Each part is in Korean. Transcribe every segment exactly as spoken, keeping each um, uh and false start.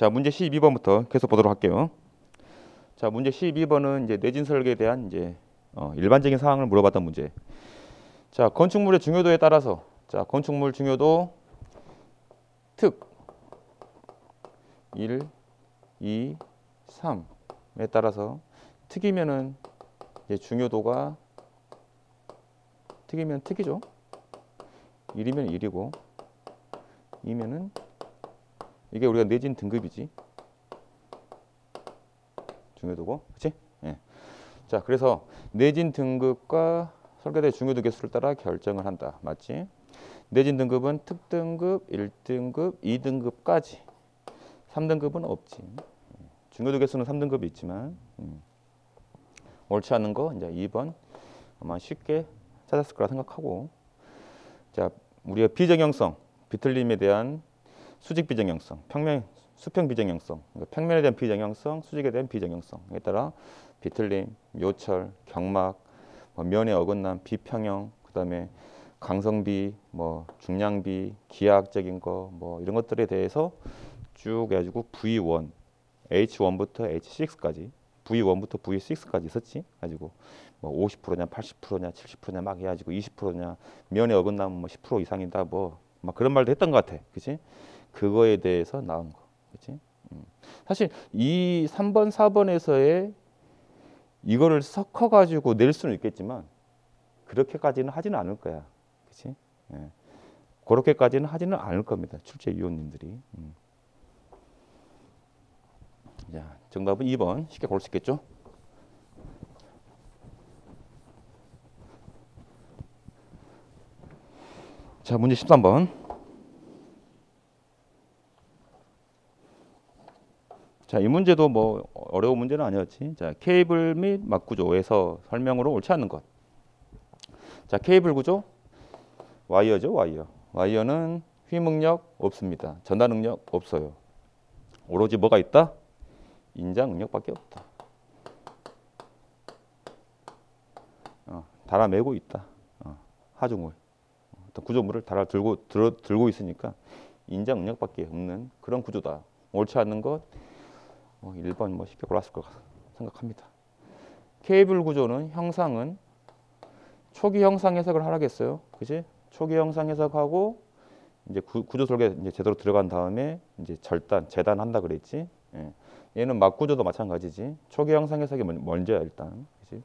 자, 문제 십이 번부터 계속 보도록 할게요. 자, 문제 십이 번은 이제 내진 설계에 대한 이제 어, 일반적인 사항을 물어봤던 문제. 자, 건축물의 중요도에 따라서 자, 건축물 중요도 특 일, 이, 삼에 따라서 특이면은 이제 중요도가 특이면 특이죠. 일이면 일이고 이면은 이게 우리가 내진 등급이지. 중요도고, 그렇지? 예. 자, 그래서 내진 등급과 설계대 중요도 개수를 따라 결정을 한다. 맞지? 내진 등급은 특등급, 일 등급, 이 등급까지. 삼 등급은 없지. 중요도 개수는 삼 등급이 있지만 음. 옳지 않은 거 이제 이 번 아마 쉽게 찾았을 거라 생각하고. 자, 우리가 비정형성, 비틀림에 대한 수직 비정형성, 평면 수평 비정형성, 그러니까 평면에 대한 비정형성, 수직에 대한 비정형성에 따라 비틀림, 요철, 경막, 뭐 면의 어긋남, 비평형, 그다음에 강성비, 뭐 중량비, 기하학적인 거, 뭐 이런 것들에 대해서 쭉 해가지고 브이 원, 에이치 원부터 에이치 식스까지, 브이 원부터 브이 식스까지 있었지. 가지고 뭐 오십 퍼센트냐, 팔십 퍼센트냐, 칠십 퍼센트냐 막 해가지고 이십 퍼센트냐, 면의 어긋남은 뭐 십 퍼센트 이상이다, 뭐 막 그런 말도 했던 것 같아, 그렇지? 그거에 대해서 나온 거, 그렇지? 음. 사실 이 삼 번, 사 번에서의 이거를 섞어가지고 낼 수는 있겠지만 그렇게까지는 하지는 않을 거야, 그렇지? 예. 그렇게까지는 하지는 않을 겁니다, 출제위원님들이. 음. 자, 정답은 이 번 쉽게 고를 수 있겠죠? 자, 문제 십삼 번. 자, 이 문제도 뭐 어려운 문제는 아니었지. 자, 케이블 및 막구조에서 설명으로 옳지 않는 것. 자, 케이블 구조 와이어죠, 와이어. 와이어는 휘응력 없습니다. 전달 능력 없어요. 오로지 뭐가 있다? 인장 능력밖에 없다. 어, 달아매고 있다. 어, 하중을 어떤 구조물을 달아 들고 들어, 들고 있으니까 인장 능력밖에 없는 그런 구조다. 옳지 않는 것 뭐 일 번 뭐 쉽게 골랐을 것 생각합니다. 케이블 구조는 형상은 초기 형상 해석을 하라겠어요. 그지? 초기 형상 해석하고 이제 구, 구조 설계 이제 제대로 들어간 다음에 이제 절단, 재단한다 그랬지. 예. 얘는 막 구조도 마찬가지지. 초기 형상 해석이 먼저야 일단. 그지?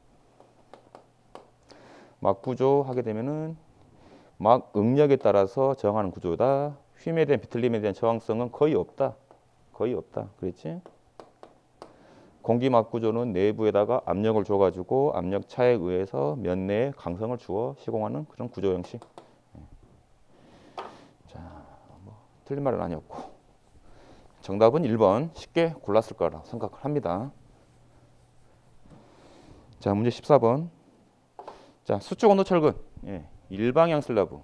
막 구조 하게 되면은 막 응력에 따라서 저항하는 구조다. 휨에 대한 비틀림에 대한 저항성은 거의 없다. 거의 없다. 그랬지? 공기 막 구조는 내부에다가 압력을 줘가지고 압력 차에 의해서 면 내에 강성을 주어 시공하는 그런 구조 형식. 자, 뭐 틀린 말은 아니었고 정답은 일 번 쉽게 골랐을 거라 생각을 합니다. 자, 문제 십사 번. 자, 수축 온도 철근. 예, 일방향 슬러브.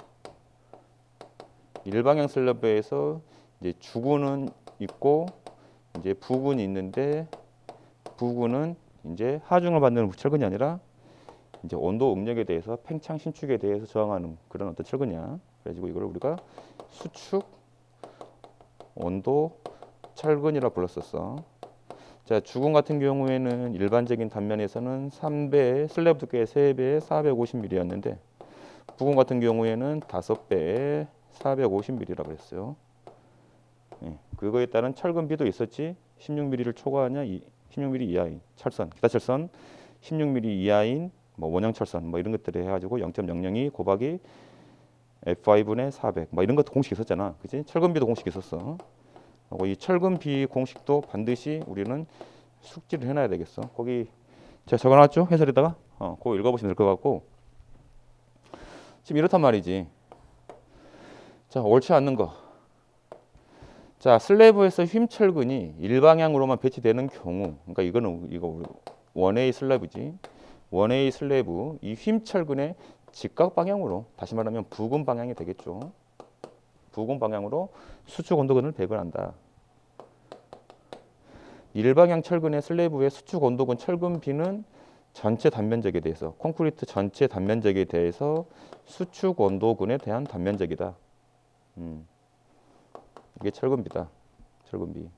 일방향 슬러브에서 이제 주군은 있고 이제 부군이 있는데 부군은 이제 하중을 받는 철근이 아니라 이제 온도 응력에 대해서 팽창 신축에 대해서 저항하는 그런 어떤 철근이야. 그래가지고 이걸 우리가 수축 온도 철근이라 불렀었어. 자, 주군 같은 경우에는 일반적인 단면에서는 삼 배, 슬래브 두께 세 배에 사백오십 밀리미터였는데 부군 같은 경우에는 다섯 배에 사백오십 밀리미터라고 했어요. 예, 그거에 따른 철근비도 있었지. 십육 밀리미터를 초과하냐, 십육 밀리미터 이하인 철선, 기타 철선, 십육 밀리미터 이하인 뭐 원형 철선 뭐 이런 것들을 해가지고 영 점 영영이 곱하기 에프 아이분의 사백 뭐 이런 것도 공식 있었잖아, 그렇지? 철근비도 공식 있었어. 그리고 이 철근비 공식도 반드시 우리는 숙지를 해놔야 되겠어. 거기 제가 적어놨죠, 해설에다가. 어, 그거 읽어보시면 될 것 같고. 지금 이렇단 말이지. 자, 옳지 않는 거. 자, 슬래브에서 휨철근이 일방향으로만 배치되는 경우, 그러니까 이거는 이거 원웨이 슬래브지. 원웨이 슬래브 이 휨철근의 직각 방향으로, 다시 말하면 부근 방향이 되겠죠. 부근 방향으로 수축 온도근을 배분한다. 일방향 철근의 슬래브의 수축 온도근 철근비는 전체 단면적에 대해서, 콘크리트 전체 단면적에 대해서 수축 온도근에 대한 단면적이다. 음. 이게 철근비다. 철근비.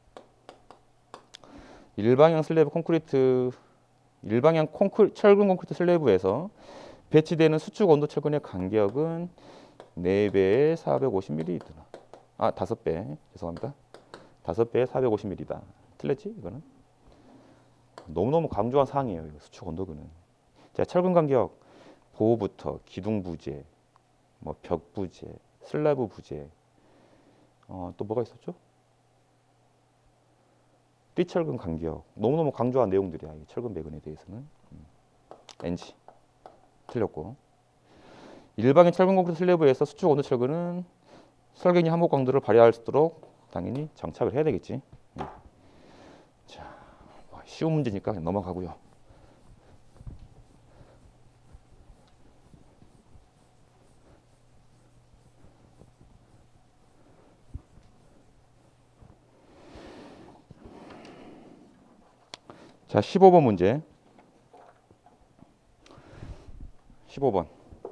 일방향 슬래브 콘크리트 일방향 콘크, 철근 콘크리트 슬래브에서 배치되는 수축 온도 철근의 간격은 네 배에 사백오십 밀리미터다. 아, 다섯 배. 죄송합니다. 다섯 배에 사백오십 밀리미터다. 틀렸지? 이거는. 너무너무 강조한 사항이에요. 이거 수축 온도근은. 자, 철근 간격 보호부터 기둥 부재, 뭐 벽 부재, 슬래브 부재. 어, 또 뭐가 있었죠? 띠철근 간격. 너무너무 강조한 내용들이야. 이 철근 배근에 대해서는. 음. 엔지. 틀렸고. 일방의 철근 콘크리트 슬래브에서 수축 온도 철근은 설계니 한복 강도를 발휘할 수 있도록 당연히 장착을 해야 되겠지. 음. 자, 쉬운 문제니까 넘어가고요. 자, 십오 번 문제. 십오 번.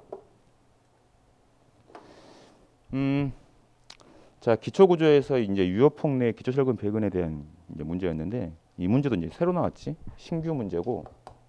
음, 자, 기초 구조에서 이제 유효폭 내 기초 철근 배근에 대한 이제 문제였는데 이 문제도 이제 새로 나왔지. 신규 문제고.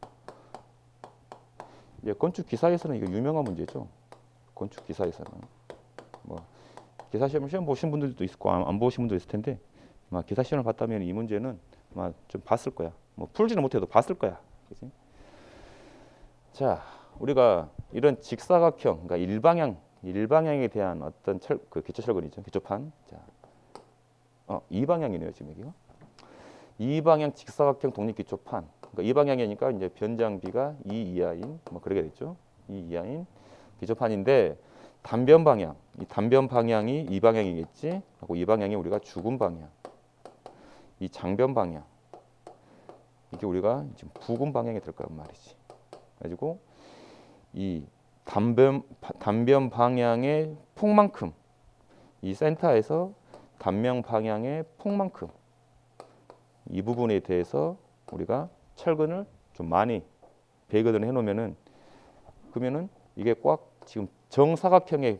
이제 건축 기사에서는 이거 유명한 문제죠. 건축 기사에서는 뭐 기사 시험 시험 보신 분들도 있을 거 안 보신 분도 있을 텐데 막 기사 시험을 봤다면 이 문제는 아마 좀 봤을 거야. 뭐 풀지는 못해도 봤을 거야. 그치? 자, 우리가 이런 직사각형, 그러니까 일방향, 일방향에 대한 어떤 철, 그 기초 철근이죠, 기초판. 자, 어, 이방향이네요 지금 여기가. 이방향 직사각형 독립 기초판. 그러니까 이방향이니까 이제 변장비가 이 이하인, 뭐 그러게 됐죠. 이 이하인 기초판인데 단변 방향, 이 단변 방향이 이 방향이겠지. 하고 이 방향이 우리가 죽은 방향, 이 장변 방향. 이게 우리가 지금 부근 방향에 들 거란 말이지. 가지고 이 단변 단변 방향의 폭만큼, 이 센터에서 단면 방향의 폭만큼 이 부분에 대해서 우리가 철근을 좀 많이 배근을 해놓으면은 그러면은 이게 꽉 지금 정사각형의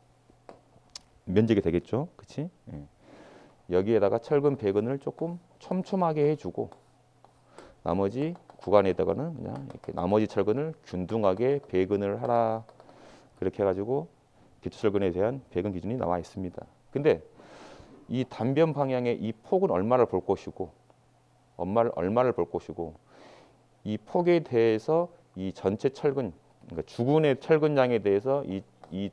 면적이 되겠죠, 그렇지? 예. 여기에다가 철근 배근을 조금 촘촘하게 해주고 나머지 구간에다가는 그냥 이렇게 나머지 철근을 균등하게 배근을 하라. 그렇게 해가지고 기초철근에 대한 배근 기준이 나와 있습니다. 근데 이 단변 방향의 이 폭은 얼마를 볼 것이고 얼마를 얼마를 볼 것이고 이 폭에 대해서 이 전체 철근, 그러니까 주근의 철근량에 대해서 이, 이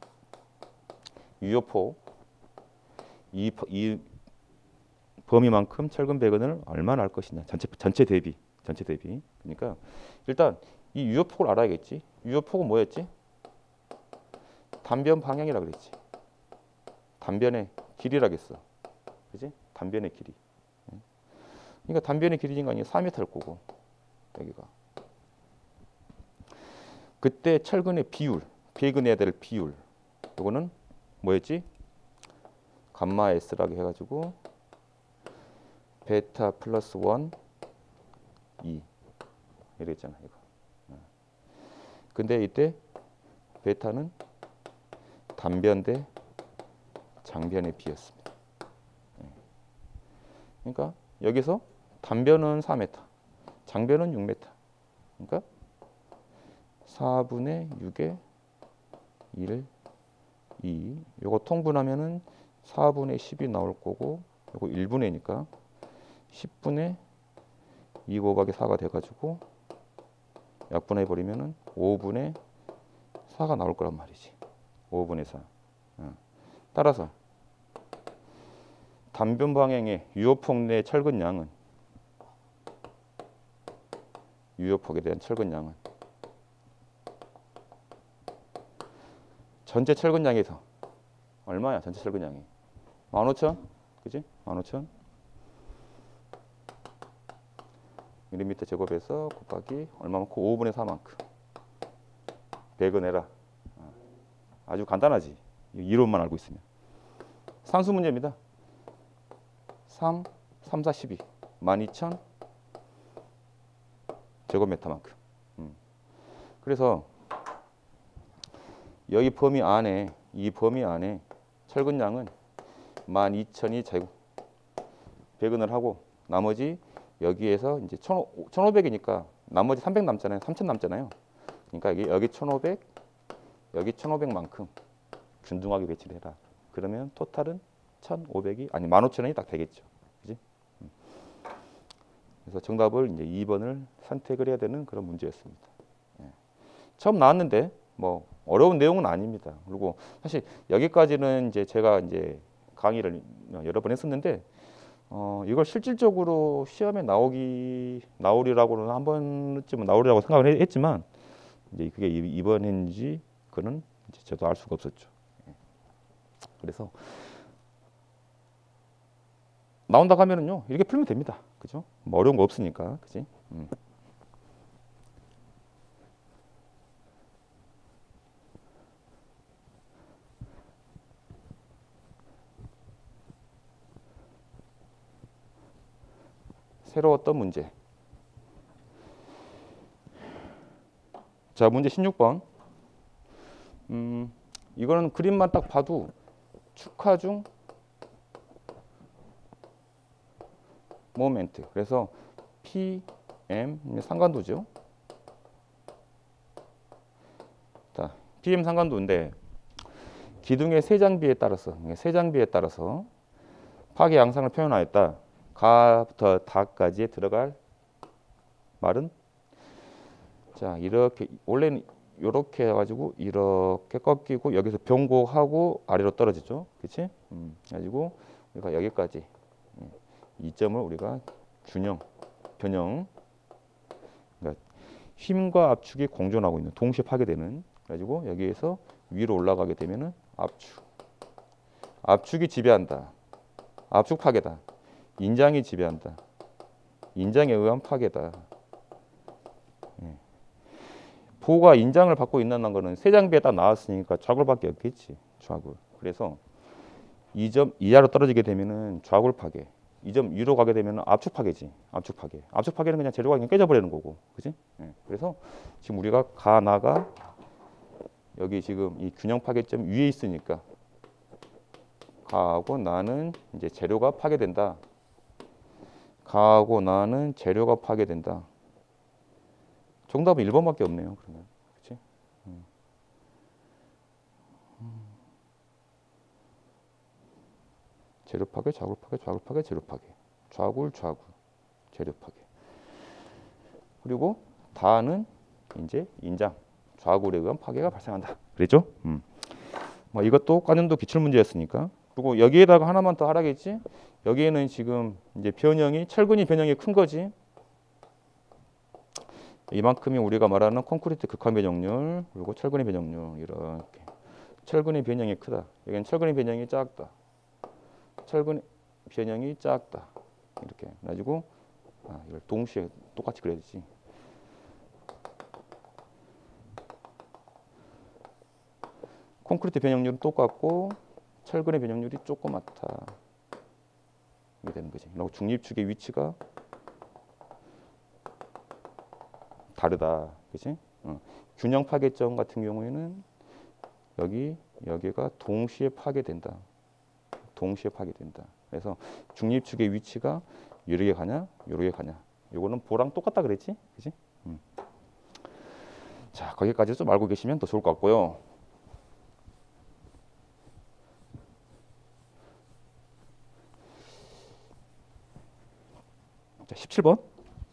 유효폭, 이, 이 범위만큼 철근 배근을 얼마나 할 것이냐. 전체 전체 대비, 전체 대비. 그러니까 일단 이 유효폭을 알아야겠지. 유효폭은 뭐였지? 단변 방향이라 그랬지. 단변의 길이라겠어. 그지? 단변의 길이. 그러니까 단변의 길이인 거 아니야? 사 미터일 거고. 여기가. 그때 철근의 비율, 배근해야 될 비율. 이거는 뭐였지? 감마 S라고 해가지고 베타 플러스 일, 이 이랬잖아 이거. 근데 이때 베타는 단변 대 장변의 비였습니다. 그러니까 여기서 단변은 사 미터, 장변은 육 미터. 그러니까 사분의 육의 일, 이. 요거 통분하면은 사분의 십이 나올 거고 요거 일분의니까 십분의 이 곱하기 사가 돼가지고 약분해 버리면은 오분의 사가 나올 거란 말이지. 오분의 사. 어. 따라서 단변 방향의 유효폭 내 철근량은 유효폭에 대한 철근량은 전체 철근량에서 얼마야? 전체 철근량이 만 오천? 그지? 만 오천 밀리미터 제곱해서 곱하기 얼마만큼? 오분의 사만큼 배근해라. 아주 간단하지. 이론만 알고 있으면. 산수 문제입니다. 삼, 삼, 사, 십이 만 이천 제곱미터만큼. 음. 그래서 여기 범위 안에 이 범위 안에 철근량은 만 이천이 제곱 백은을 하고 나머지 여기에서 이제 천오백이니까 나머지 삼백 남잖아요. 삼천 남잖아요. 그러니까 여기 여기 천오백, 여기 천오백만큼 균등하게 배치를 해라. 그러면 토탈은 천오백이 아니 만 오천 원이 딱 되겠죠. 그지? 그래서 정답을 이제 이 번을 선택을 해야 되는 그런 문제였습니다. 예. 처음 나왔는데 뭐 어려운 내용은 아닙니다. 그리고 사실 여기까지는 이제 제가 이제 강의를 여러 번 했었는데 어, 이걸 실질적으로 시험에 나오기 나오리라고는 한 번쯤은 나오리라고 생각을 했지만 이제 그게 이번인지 그는 이제 저도 알 수가 없었죠. 그래서 나온다고 하면은요 이렇게 풀면 됩니다. 그죠? 뭐 어려운 거 없으니까, 그지? 음. 새로웠던 문제. 자, 문제 십육 번. 음, 이거는 그림만 딱 봐도 축하 중 모멘트. 그래서 P, M 상관도죠. 자, P M 상관도인데 기둥의 세 장비에 따라서 세 장비에 따라서 파괴 양상을 표현하였다. 가부터 다까지에 들어갈 말은 자 이렇게 원래는 이렇게 해가지고 이렇게 꺾이고 여기서 변곡하고 아래로 떨어지죠, 그렇지? 음, 가지고 우리가 여기까지 이 점을 우리가 균형, 변형, 그러니까 힘과 압축이 공존하고 있는 동시에 파괴되는. 가지고 여기에서 위로 올라가게 되면은 압축, 압축이 지배한다. 압축 파괴다. 인장이 지배한다. 인장에 의한 파괴다. 예. 보가 인장을 받고 있는 거는 세 장비에 딱 나왔으니까 좌굴밖에 없겠지. 좌굴. 그래서 이 점 이하로 떨어지게 되면은 좌굴 파괴. 이 점 위로 가게 되면 압축 파괴지. 압축 파괴. 압축 파괴는 그냥 재료가 그냥 깨져버리는 거고, 그지? 예. 그래서 지금 우리가 가나가 여기 지금 이 균형 파괴점 위에 있으니까 가하고 나는 이제 재료가 파괴된다. 가하고 나는 재료가 파괴된다. 정답은 일 번밖에 없네요. 그러면, 그렇지? 음. 재료 파괴, 좌굴 파괴, 좌굴 파괴, 재료 파괴, 좌굴, 좌굴, 재료 파괴. 그리고 다는 이제 인장, 좌굴에 의한 파괴가 발생한다. 그랬죠? 음. 뭐 이것도 관련도 기출 문제였으니까. 그리고 여기에다가 하나만 더 하라겠지? 여기에는 지금 이제 변형이 철근이 변형이 큰 거지. 이만큼이 우리가 말하는 콘크리트 극한 변형률, 그리고 철근의 변형률 이렇게. 철근의 변형이 크다. 여기는 철근의 변형이 작다. 철근의 변형이 작다. 이렇게 가지고 아, 이걸 동시에 똑같이 그려야 되지. 콘크리트 변형률은 똑같고 철근의 변형률이 조그맣다. 이게 되는 거지. 그리고 중립축의 위치가 다르다. 그치? 어. 균형 파괴점 같은 경우에는 여기, 여기가 동시에 파괴된다. 동시에 파괴된다. 그래서 중립축의 위치가 이렇게 가냐, 이렇게 가냐. 이거는 보랑 똑같다 그랬지? 그치? 음. 자, 거기까지 좀 알고 계시면 더 좋을 것 같고요. 자, 십칠 번.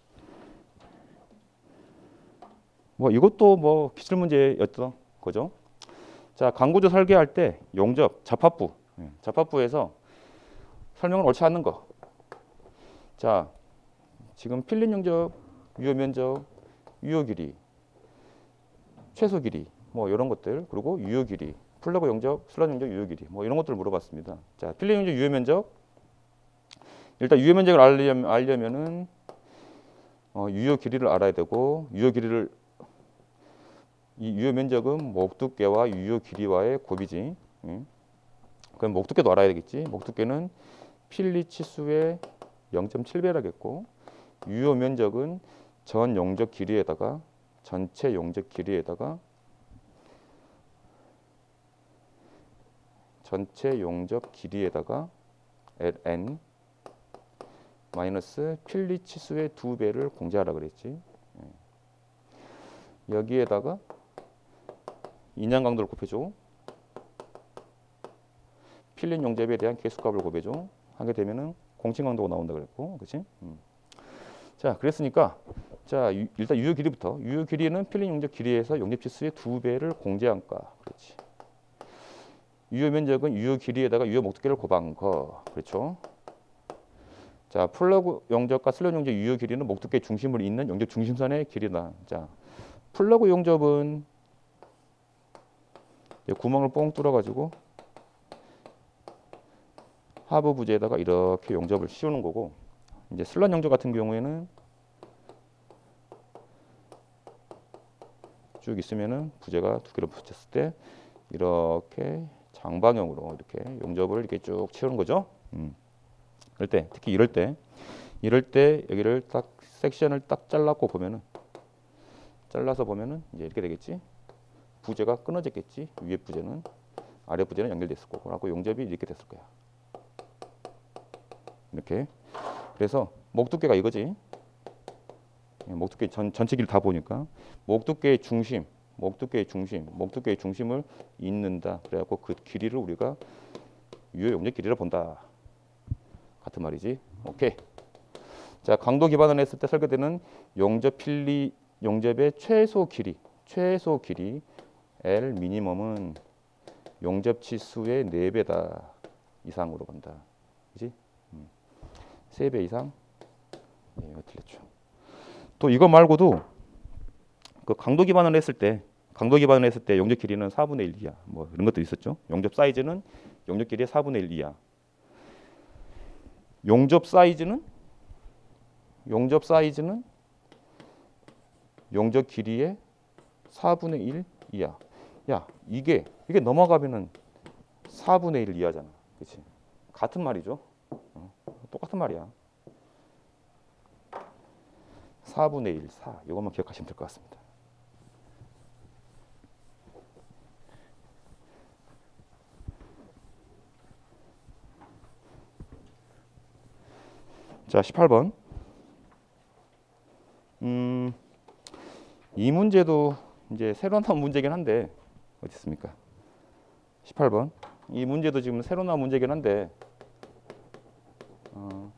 뭐 이것도 뭐 기출 문제였던 거죠. 자, 강구조 설계할 때 용접, 접합부, 접합부에서 설명을 옳지 않는 거. 자, 지금 필름 용접, 유효 면적, 유효 길이, 최소 길이, 뭐 이런 것들, 그리고 유효 길이, 플러그 용접, 슬롯 용접, 유효 길이, 뭐 이런 것들을 물어봤습니다. 자, 필름 용접, 유효 면적. 일단 유효 면적을 알려면, 알려면은 어, 유효 길이를 알아야 되고, 유효 길이를 이 유효 면적은 목 두께와 유효 길이와의 곱이지. 응? 그럼 목 두께도 알아야 되겠지. 목 두께는 필리 치수의 영 점 칠 배라겠고, 유효 면적은 전 용접 길이에다가 전체 용접 길이에다가 전체 용접 길이에다가 N 마이너스 필리 치수의 두 배를 공제하라 그랬지. 여기에다가 인양 강도를 곱해줘. 필린 용접에 대한 계수값을 곱해줘. 하게 되면은 공칭 강도가 나온다 그랬고, 그렇지? 음. 자, 그랬으니까 자 유, 일단 유효 길이부터. 유효 길이는 필린 용접 길이에서 용접 치수의 두 배를 공제한 거. 그렇지. 유효 면적은 유효 길이에다가 유효 목두께를 곱한 거. 그렇죠? 자, 플러그 용접과 슬롯 용접 유효 길이는 목두께 중심을 잇는 용접 중심선의 길이다. 자, 플러그 용접은 구멍을 뻥 뚫어가지고 하부 부재에다가 이렇게 용접을 씌우는 거고, 이제 슬롯 용접 같은 경우에는 쭉 있으면은 부재가 두 개로 붙였을 때 이렇게 장방형으로 이렇게 용접을 이렇게 쭉 채우는 거죠. 음. 이럴 때, 특히 이럴 때, 이럴 때 여기를 딱 섹션을 딱 잘랐고 보면은, 잘라서 보면은 이제 이렇게 되겠지. 부재가 끊어졌겠지. 위에 부재는, 아래 부재는 연결됐을 거고, 하고 용접이 이렇게 됐을 거야. 이렇게. 그래서 목 두께가 이거지. 목 두께 전, 전체 길을 다 보니까 목 두께의 중심, 목 두께의 중심, 목 두께의 중심을 잇는다. 그래갖고 그 길이를 우리가 유효 용접 길이를 본다. 같은 말이지. 오케이. 자, 강도 기반을 했을 때 설계되는 용접 필리 용접의 최소 길이, 최소 길이 L 미니멈은 용접 치수의 네 배다 이상으로 본다. 그지? 음. 세 배 이상. 네, 이거 틀렸죠. 또 이거 말고도 그 강도 기반을 했을 때, 강도 기반을 했을 때 용접 길이는 사분의 일 이하. 뭐 이런 것도 있었죠. 용접 사이즈는 용접 길이의 사분의 일 이하. 용접 사이즈는 용접 사이즈는 용접 길이의 사분의 일 이하. 야, 이게 이게 넘어가면은 사분의 일 이하잖아. 그렇지? 같은 말이죠. 어, 똑같은 말이야. 사분의 일, 사. 이것만 기억하시면 될 것 같습니다. 자, 십팔 번. 음, 이 문제도 이제 새로 나온 문제긴 한데 어디 있습니까? 십팔 번. 이 문제도 지금 새로 나온 문제긴 한데 어,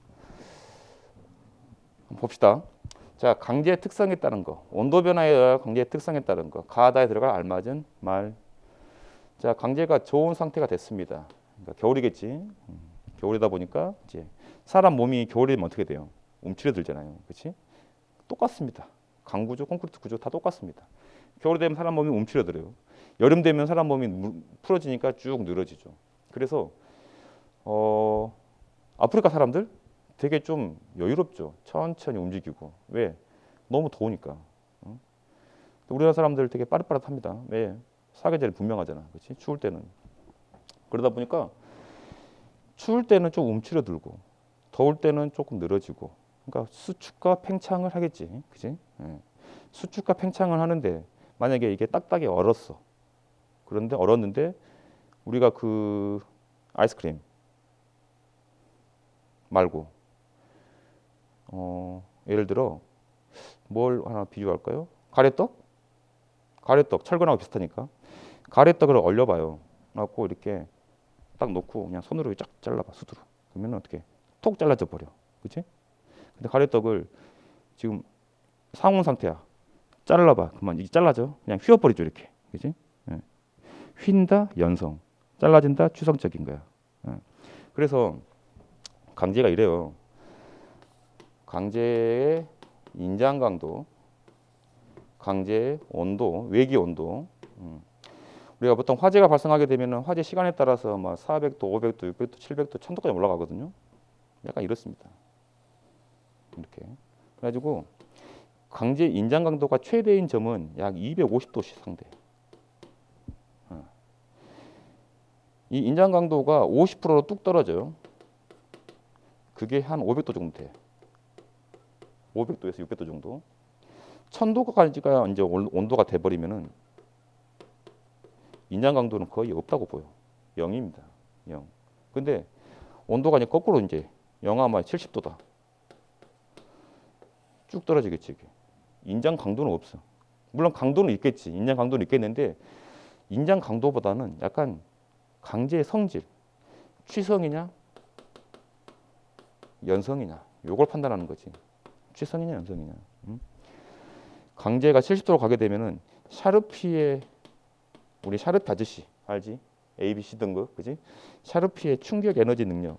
한번 봅시다. 자, 강제의 특성에 따른 거, 온도 변화에 의한 강제의 특성에 따른 거, 가하다에 들어갈 알맞은 말. 자, 강제가 좋은 상태가 됐습니다. 그러니까 겨울이겠지. 음, 겨울이다 보니까 이제 사람 몸이 겨울이 되면 어떻게 돼요? 움츠려들잖아요. 그렇지? 똑같습니다. 강 구조, 콘크리트 구조 다 똑같습니다. 겨울이 되면 사람 몸이 움츠려들어요. 여름 되면 사람 몸이 풀어지니까 쭉 늘어지죠. 그래서 어, 아프리카 사람들 되게 좀 여유롭죠. 천천히 움직이고. 왜? 너무 더우니까. 어? 우리나라 사람들 되게 빠릿빠릿합니다. 왜? 사계절이 분명하잖아. 그렇지? 추울 때는. 그러다 보니까 추울 때는 좀 움츠려들고 더울 때는 조금 늘어지고. 그러니까 수축과 팽창을 하겠지. 그지? 예. 수축과 팽창을 하는데 만약에 이게 딱딱이 얼었어. 그런데 얼었는데 우리가 그 아이스크림 말고 어, 예를 들어 뭘 하나 비유할까요? 가래떡? 가래떡 철근하고 비슷하니까 가래떡을 얼려봐요. 갖고 이렇게 딱 놓고 그냥 손으로 쫙 잘라봐 수두로. 그러면 어떻게 톡 잘라져 버려. 그렇지? 근데 가래떡을 지금 상온 상태야. 잘라봐. 그만 이게 잘라져. 그냥 휘어버리죠 이렇게. 그렇지? 예. 휜다 연성, 잘라진다 추성적인 거야. 예. 그래서 강제가 이래요. 강제의 인장 강도, 강제의 온도, 외기 온도. 음. 우리가 보통 화재가 발생하게 되면 화재 시간에 따라서 막 사백 도, 오백 도, 육백 도, 칠백 도, 천 도까지 올라가거든요. 약간 이렇습니다. 이렇게. 그래가지고 강제 인장 강도가 최대인 점은 약 이백오십 도씩 상대. 어. 이 인장 강도가 오십 퍼센트로 뚝 떨어져요. 그게 한 오백 도 정도 돼. 오백 도에서 육백 도 정도. 천 도까지가 이제 온도가 돼 버리면은 인장 강도는 거의 없다고 보여. 영입니다. 영. 근데 온도가 이제 거꾸로 이제 영하 막 칠십 도다. 쭉 떨어지겠지. 이게. 인장 강도는 없어. 물론 강도는 있겠지. 인장 강도는 있겠는데 인장 강도보다는 약간 강제의 성질, 취성이냐 연성이냐 요걸 판단하는 거지. 취성이냐 연성이냐. 응? 강제가 칠십 도로 가게 되면은 샤르피의 우리 샤르피 아저씨 알지? A, B, C 등급 그지? 샤르피의 충격 에너지 능력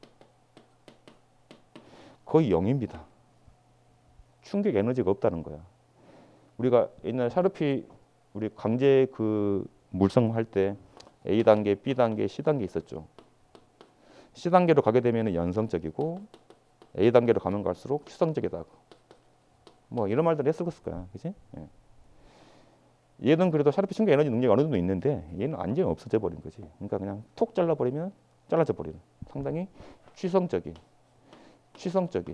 거의 영입니다. 충격 에너지가 없다는 거야. 우리가 옛날 샤르피 우리 강제 그 물성 할 때 A 단계, B 단계, C 단계 있었죠. C 단계로 가게 되면 연성적이고 A 단계로 가면 갈수록 추성적이다. 뭐 이런 말들 했을 거야, 그렇지? 예. 얘는 그래도 샤르피 충격 에너지 능력이 어느 정도 있는데 얘는 완전히 없어져 버린 거지. 그러니까 그냥 톡 잘라버리면 잘라져 버리는. 상당히 취성적인, 취성적인.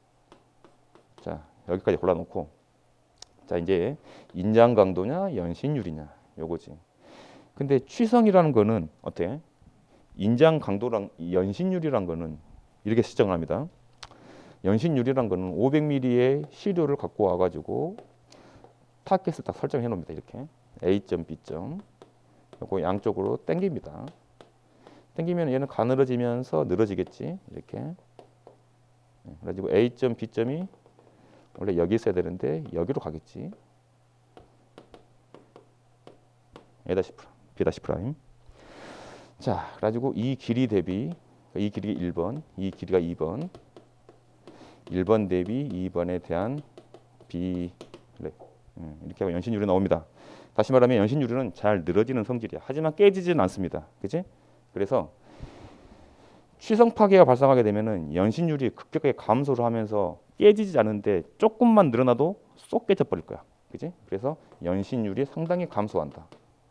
자 여기까지 골라놓고 자 이제 인장 강도냐 연신율이냐 요거지. 근데 취성이라는 거는 어때? 인장 강도랑 연신율이란 거는 이렇게 시정을 합니다. 연신율이란 거는 오백 밀리리터의 시료를 갖고 와가지고 타겟을 딱 설정해 놓습니다. 이렇게 A점, B점 요거 양쪽으로 당깁니다. 당기면 얘는 가늘어지면서 늘어지겠지. 이렇게 그래가지고 A점, B점이 원래 여기 있어야 되는데 여기로 가겠지. A-' B' 프라임. 자, 그래가지고 이 길이 대비 이 길이가 일 번, 이 길이가 이 번, 일 번 대비 이 번에 대한 B 이렇게 하면 연신율이 나옵니다. 다시 말하면 연신율은 잘 늘어지는 성질이야. 하지만 깨지지는 않습니다. 그치? 그래서 취성 파괴가 발생하게 되면은 연신율이 급격하게 감소를 하면서 깨지지 않는데 조금만 늘어나도 쏙 깨져 버릴 거야. 그치? 그래서 연신율이 상당히 감소한다.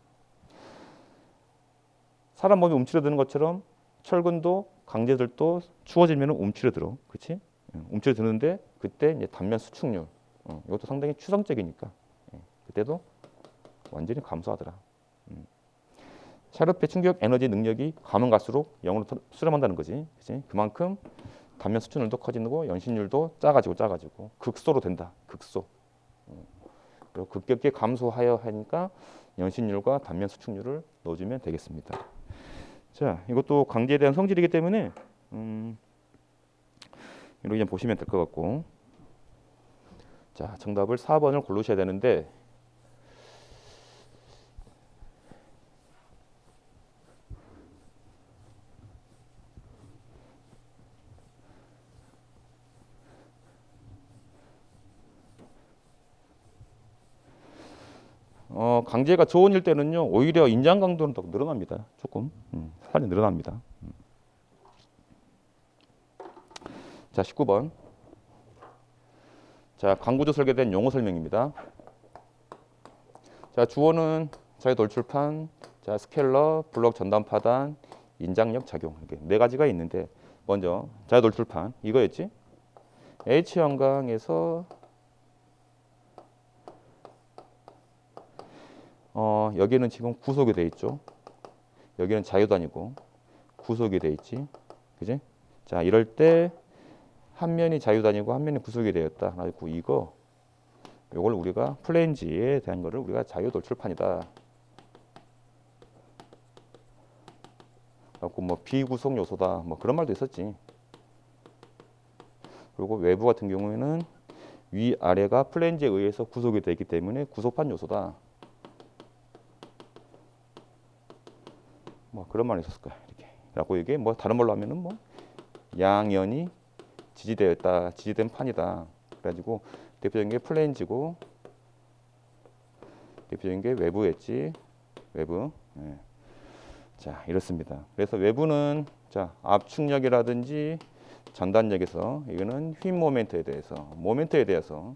사람 몸이 움츠러드는 것처럼 철근도 강제들도 추워지면 움츠러들어. 그치? 움츠러드는데 그때 이제 단면 수축률 어, 이것도 상당히 추상적이니까 예, 그때도 완전히 감소하더라. 음. 샤르피의 충격 에너지 능력이 가면 갈수록 영으로 수렴한다는 거지. 그치? 그만큼 단면 수축률도 커지고 연신율도 작아지고 작아지고 극소로 된다. 극소. 음. 그리고 급격히 감소하여 하니까 연신율과 단면 수축률을 넣어주면 되겠습니다. 자, 이것도 강제에 대한 성질이기 때문에 음, 이렇게 좀 보시면 될 것 같고. 자, 정답을 사 번을 고르셔야 되는데 어, 강제가 좋은 일 때는요 오히려 인장 강도는 더 늘어납니다. 조금 음, 살이 늘어납니다. 음. 자, 십구 번. 자, 강구조 설계된 용어 설명입니다. 자, 주어는 자유 돌출판, 자, 스케일러, 블록 전단 파단, 인장력 작용 이렇게 네 가지가 있는데 먼저 자유 돌출판 이거였지? H 형광에서 어, 여기는 지금 구속이 돼 있죠. 여기는 자유단이고 구속이 돼 있지. 그지? 자, 이럴 때 한 면이 자유단이고 한 면이 구속이 되었다. 그리고 이거 요걸 우리가 플랜지에 대한 거를 우리가 자유 돌출판이다. 그리고 뭐 비구속 요소다. 뭐 그런 말도 있었지. 그리고 외부 같은 경우에는 위 아래가 플랜지에 의해서 구속이 되기 때문에 구속판 요소다. 뭐 그런 말이 있었을 거야. 이렇게. 라고 이게 뭐 다른 말로 하면은 뭐 양연이 지지되었다. 지지된 판이다. 그래가지고 대표적인 게 플랜지고 대표적인 게 외부였지. 외부. 네. 자, 이렇습니다. 그래서 외부는 자, 압축력이라든지 전단력에서 이거는 휨 모멘트에 대해서 모멘트에 대해서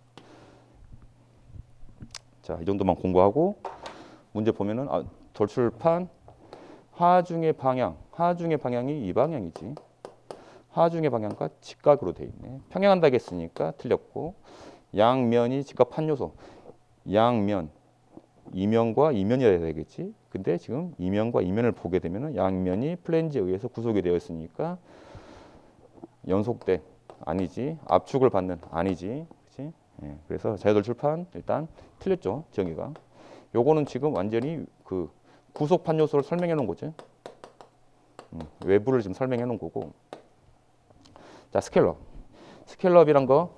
자, 이 정도만 공부하고 문제 보면은 아, 돌출판 하중의 방향, 하중의 방향이 이 방향이지. 하중의 방향과 직각으로 돼 있네. 평행한다고 했으니까 틀렸고 양면이 직각판 요소. 양면, 이면과 이면이어야 되겠지. 근데 지금 이면과 이면을 보게 되면 양면이 플랜지에 의해서 구속이 되어 있으니까 연속된 아니지. 압축을 받는 아니지. 그치? 예, 그래서 자유돌 출판 일단 틀렸죠. 정의가. 요거는 지금 완전히 그 구속판 요소를 설명해 놓은 거죠. 음, 외부를 지금 설명해 놓은 거고. 자, 스케일업. 스케일업이란 거.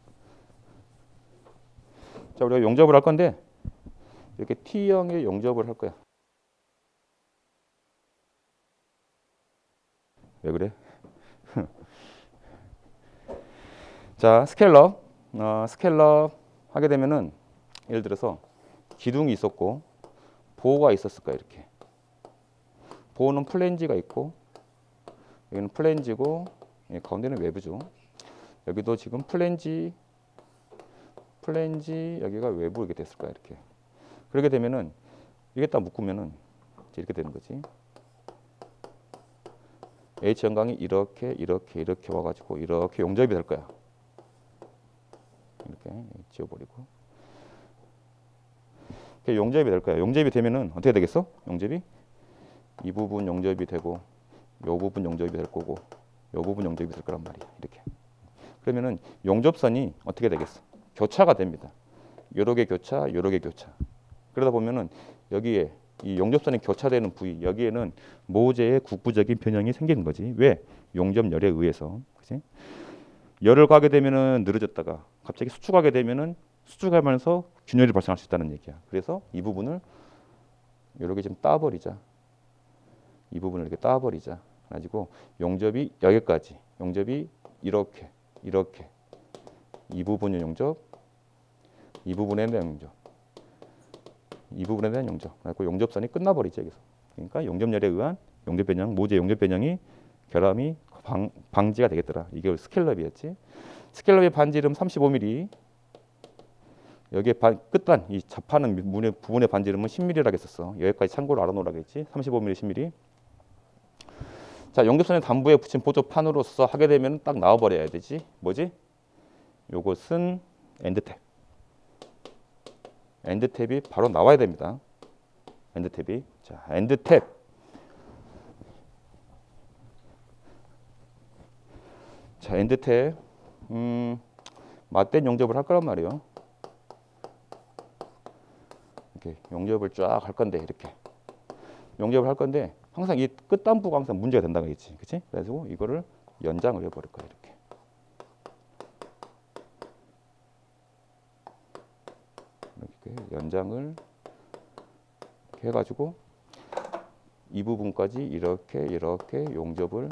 자, 우리가 용접을 할 건데 이렇게 T형의 용접을 할 거야. 왜 그래? 자, 스케일업. 어, 스케일업 하게 되면은 예를 들어서 기둥이 있었고 보호가 있었을 거야. 이렇게. 보호는 플랜지가 있고 여기는 플랜지고 예, 가운데는 외부죠. 여기도 지금 플랜지 플랜지 여기가 외부 이렇게 됐을 거야. 이렇게. 그렇게 되면은 이게 딱 묶으면은 이렇게 되는 거지. H 연강이 이렇게 이렇게 이렇게 와가지고 이렇게 용접이 될 거야. 이렇게 지워버리고 이렇게 용접이 될 거야. 용접이 되면은 어떻게 되겠어? 용접이 이 부분 용접이 되고 요 부분 용접이 될 거고 요 부분 용접이 될 거란 말이야. 이렇게. 그러면은 용접선이 어떻게 되겠어? 교차가 됩니다. 요렇게 교차, 요렇게 교차. 그러다 보면은 여기에 이 용접선이 교차되는 부위 여기에는 모재의 국부적인 변형이 생기는 거지. 왜? 용접열에 의해서. 그치? 열을 가게 되면은 늘어졌다가 갑자기 수축하게 되면은 수축하면서 균열이 발생할 수 있다는 얘기야. 그래서 이 부분을 이렇게 좀 따버리자. 이 부분을 이렇게 따버리자. 가지고 용접이 여기까지. 용접이 이렇게, 이렇게. 이 부분의 용접, 이 부분에 대한 용접, 이 부분에 대한 용접. 그래서 용접선이 끝나버리죠 여기서. 그러니까 용접열에 의한 용접 변형, 모재 용접 변형이 결함이 방, 방지가 되겠더라. 이게 스케일업이었지. 스케일업의 반지름 삼십오 밀리미터. 여기에 반, 끝단 이 접하는 문의 부분의 반지름은 십 밀리미터라고 했었어. 여기까지 참고로 알아놓으라겠지. 삼십오 밀리미터, 십 밀리미터. 자, 용접선의 단부에 붙인 보조판으로서 하게 되면 딱 나와버려야 되지. 뭐지? 요것은 엔드탭. 엔드탭이 바로 나와야 됩니다. 엔드탭이. 자, 엔드탭. 자, 엔드탭. 음, 맞댄 용접을 할 거란 말이에요. 이렇게 용접을 쫙 할 건데 이렇게 용접을 할 건데 항상 이 끝단부가 항상 문제가 된다고 했지, 그렇지? 그래서 이거를 연장을 해버릴 거야 이렇게. 이렇게 연장을 이렇게 해가지고 이 부분까지 이렇게 이렇게 용접을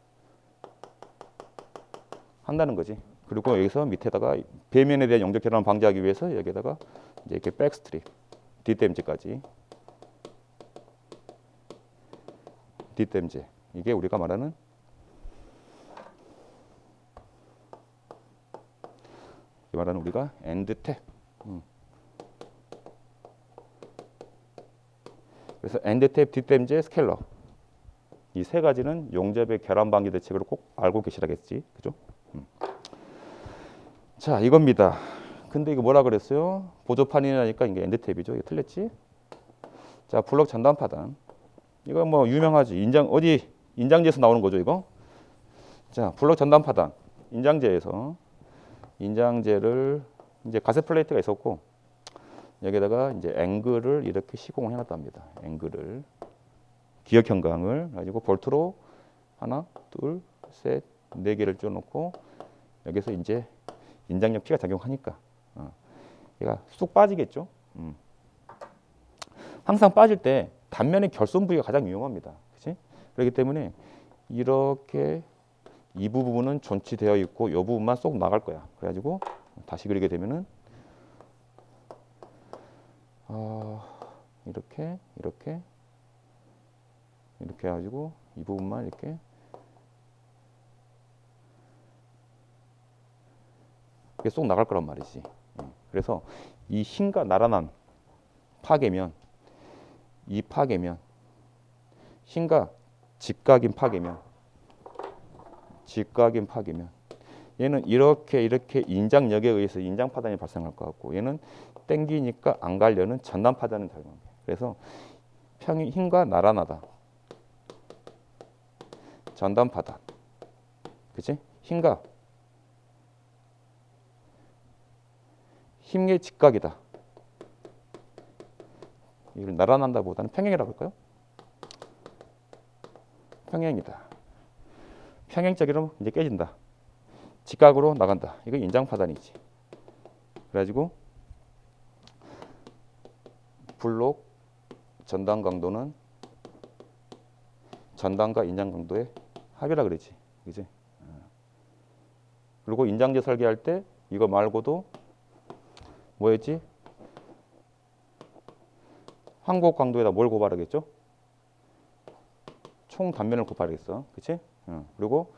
한다는 거지. 그리고 여기서 밑에다가 배면에 대한 용접 결함을 방지하기 위해서 여기다가 이제 이렇게 백스트립, 뒷댐지까지. 뒷댐지. 이게 우리가 말하는 말하는 우리가 엔드탭. 음. 그래서 엔드탭, 뒷댐지, 스케일러. 이 세 가지는 용접의 결함 방지 대책으로 꼭 알고 계시라겠지, 그죠? 음. 자, 이겁니다. 근데 이거 뭐라 그랬어요? 보조판이라니까 이게 엔드탭이죠. 이거 틀렸지? 자, 블록 전단 파단. 이거 뭐 유명하지. 인장 어디 인장제에서 나오는 거죠, 이거? 자, 블록 전단 파단. 인장제에서 인장제를 이제 가세 플레이트가 있었고 여기다가 이제 앵글을 이렇게 시공을 해 놨답니다. 앵글을 기역 형광을 가지고 볼트로 하나, 둘, 셋, 네 개를 쪄 놓고 여기서 이제 인장력 피가 작용하니까 어. 얘가 쑥 빠지겠죠. 음. 항상 빠질 때 단면의 결손 부위가 가장 위험합니다. 그렇지? 그렇기 때문에 이렇게 이 부분은 존치되어 있고 이 부분만 쏙 나갈 거야. 그래가지고 다시 그리게 되면은 어, 이렇게 이렇게 이렇게 해가지고 이 부분만 이렇게 이게 쏙 나갈 거란 말이지. 그래서 이 흰과 나란한 파괴면, 이 파괴면, 흰과 직각인 파괴면, 직각인 파괴면, 얘는 이렇게 이렇게 인장력에 의해서 인장 파단이 발생할 것 같고, 얘는 땡기니까 안 가려는 전단 파단은 작용합니다. 그래서 평이 흰과 나란하다. 전단 파단, 그치? 흰과 힘의 직각이다. 이걸 날아난다보다는 평행이라고 할까요? 평행이다. 평행적이로 이제 깨진다. 직각으로 나간다. 이거 인장 파단이지. 그래가지고 블록 전단 강도는 전단과 인장 강도의 합이라 그러지. 그지? 그리고 인장재 설계할 때 이거 말고도 뭐였지? 항곡 강도에다 뭘 고발하겠죠? 총 단면을 고발하겠어. 그치? 어. 그리고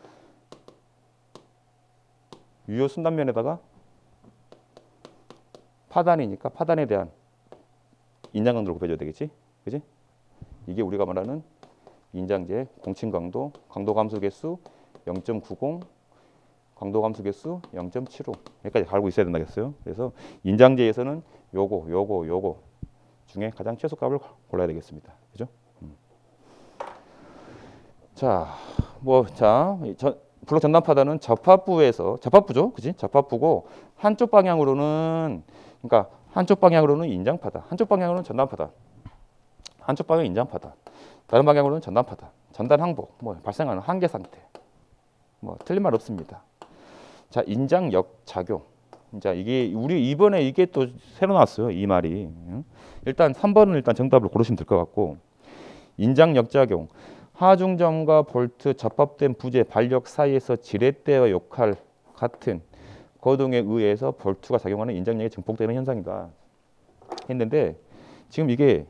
유효 순단면에다가 파단이니까 파단에 대한 인장 강도를 곱해줘야 되겠지? 그치? 이게 우리가 말하는 인장재 공칭 강도, 강도 감소 개수 영 점 구십, 강도 감소 개수 영 점 칠오 여기까지 알고 있어야 된다겠어요. 그래서 인장재에서는 요거, 요거, 요거 중에 가장 최소값을 골라야 되겠습니다. 그죠? 음. 자, 뭐, 자, 전, 블록 전단 파단은 접합부에서 접합부죠, 그지? 접합부고 한쪽 방향으로는 그러니까 한쪽 방향으로는 인장 파단, 한쪽 방향으로는 전단 파단, 한쪽 방향 인장 파단, 다른 방향으로는 전단 파단, 전단 항복, 뭐 발생하는 한계 상태, 뭐 틀린 말 없습니다. 자, 인장 역작용. 자, 이게 우리 이번에 이게 또 새로 나왔어요. 이 말이. 일단 삼 번은 일단 정답을 고르시면 될 것 같고, 인장 역작용. 하중점과 볼트 접합된 부재 반력 사이에서 지렛대와 역할 같은 거동에 의해서 볼트가 작용하는 인장력이 증폭되는 현상이다 했는데, 지금 이게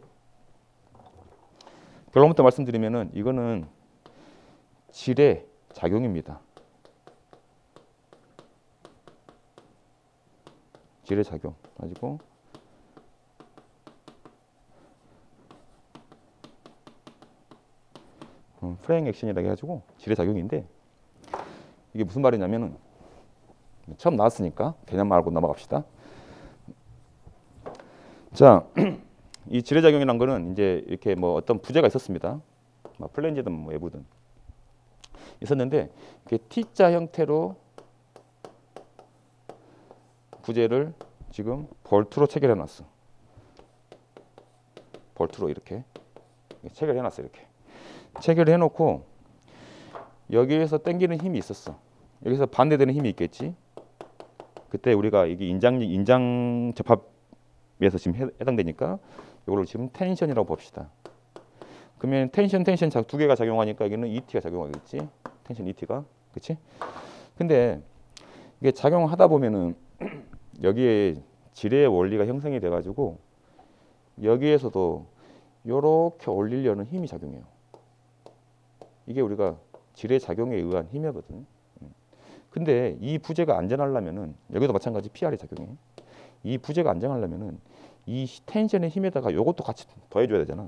결론부터 말씀드리면은 이거는 지뢰 작용입니다. 지뢰 작용 가지고 음, 프레임 액션이라고 해가지고 지뢰 작용인데, 이게 무슨 말이냐면은 처음 나왔으니까 개념 알고 넘어갑시다. 자, 이 지뢰 작용이란 거는 이제 이렇게 뭐 어떤 부재가 있었습니다. 뭐 플랜지든 뭐 외부든 있었는데, 이렇게 T자 형태로 부재를 지금 볼트로 체결해 놨어. 볼트로 이렇게 체결해 놨어. 이렇게 체결해 놓고 여기에서 당기는 힘이 있었어. 여기서 반대되는 힘이 있겠지. 그때 우리가 이게 인장 인장 접합에서 지금 해, 해당되니까 이걸 지금 텐션이라고 봅시다. 그러면 텐션 텐션 두 개가 작용하니까 여기는 이티가 작용하겠지. 텐션 이티가. 그렇지? 근데 이게 작용하다 보면은 여기에 지뢰의 원리가 형성이 돼 가지고 여기에서도 이렇게 올리려는 힘이 작용해요. 이게 우리가 지뢰 작용에 의한 힘이거든. 근데 이 부재가 안전하려면은 여기도 마찬가지 피알이 작용해. 이 부재가 안정하려면은 이 텐션의 힘에다가 이것도 같이 더해줘야 되잖아.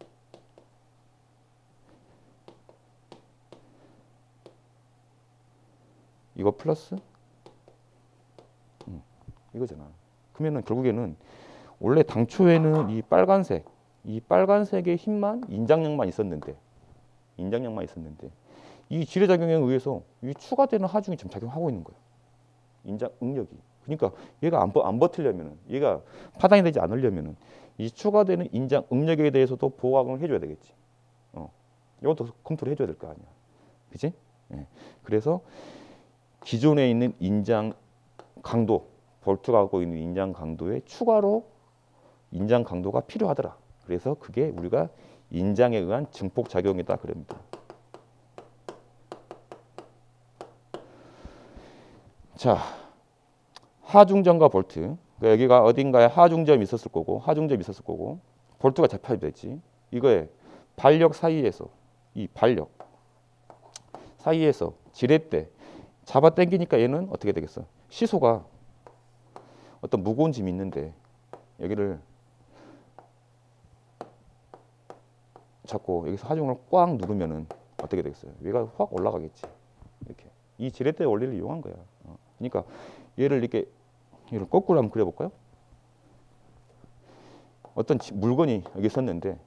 이거 플러스 음, 이거잖아. 그러면은 결국에는 원래 당초에는 이 빨간색, 이 빨간색의 힘만 인장력만 있었는데, 인장력만 있었는데 이 지뢰작용에 의해서 이 추가되는 하중이 지금 작용하고 있는 거야. 인장 응력이. 그러니까 얘가 안, 안 버티려면은, 얘가 파단이 되지 않으려면은 이 추가되는 인장 응력에 대해서도 보강을 해줘야 되겠지. 어, 이것도 검토를 해줘야 될 거 아니야. 그렇지? 예. 그래서 기존에 있는 인장 강도, 볼트가 갖고 있는 인장 강도에 추가로 인장 강도가 필요하더라. 그래서 그게 우리가 인장에 의한 증폭 작용이다 그럽니다. 자, 하중점과 볼트. 그러니까 여기가 어딘가에 하중점이 있었을 거고, 하중점이 있었을 거고, 볼트가 접합이 됐지. 이거에 반력 사이에서, 이 반력 사이에서 지렛대 잡아 당기니까 얘는 어떻게 되겠어? 시소가 어떤 무거운 짐이 있는데 여기를 잡고 여기서 하중을 꽉 누르면은 어떻게 되겠어요? 얘가 확 올라가겠지. 이렇게 이 지렛대 원리를 이용한 거야. 어. 그러니까 얘를 이렇게 얘를 거꾸로 한번 그려볼까요? 어떤 물건이 여기 있었는데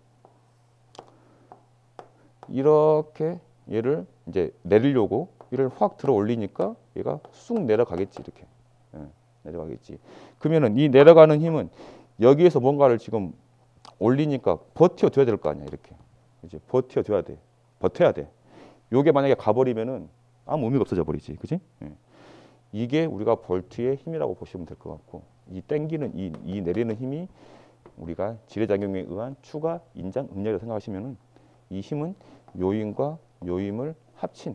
이렇게 얘를 이제 내리려고 얘를 확 들어 올리니까 얘가 쑥 내려가겠지. 이렇게. 예. 내려가겠지. 그러면은 이 내려가는 힘은 여기에서 뭔가를 지금 올리니까 버텨줘야 될 거 아니야. 이렇게 이제 버텨줘야 돼. 버텨야 돼. 요게 만약에 가버리면은 아무 의미가 없어져 버리지. 그지? 예. 이게 우리가 볼트의 힘이라고 보시면 될 것 같고, 이 땡기는 이, 이 내리는 힘이 우리가 지뢰작용에 의한 추가 인장 응력이라고 생각하시면은 이 힘은 요인과 요임을 합친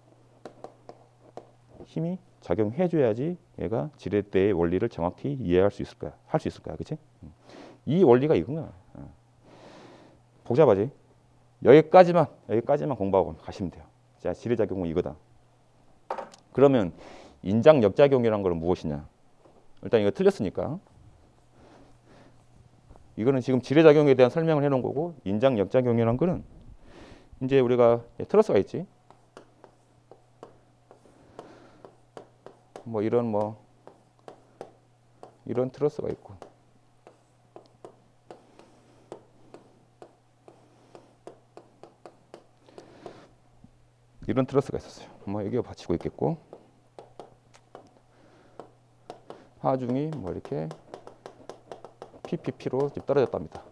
힘이 작용해줘야지 얘가 지렛대의 원리를 정확히 이해할 수 있을 거야. 할 수 있을 거야. 그치? 이 원리가 이건 거야. 복잡하지? 여기까지만, 여기까지만 공부하고 가시면 돼요. 자, 지뢰작용은 이거다. 그러면 인장 역작용이란 건 무엇이냐? 일단 이거 틀렸으니까. 이거는 지금 지뢰작용에 대한 설명을 해놓은 거고, 인장 역작용이란 거는 이제 우리가 트러스가 있지. 뭐 이런 뭐 이런 트러스가 있고, 이런 트러스가 있었어요. 뭐 여기가 받치고 있겠고, 하중이 뭐 이렇게 피피피로 떨어졌답니다.